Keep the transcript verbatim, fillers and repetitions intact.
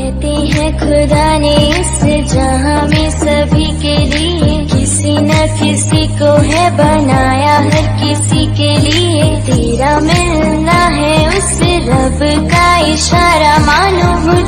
कहते हैं खुदा ने इस जहां में सभी के लिए किसी न किसी को है बनाया, हर किसी के लिए तेरा मिलना है उस रब का इशारा। मानो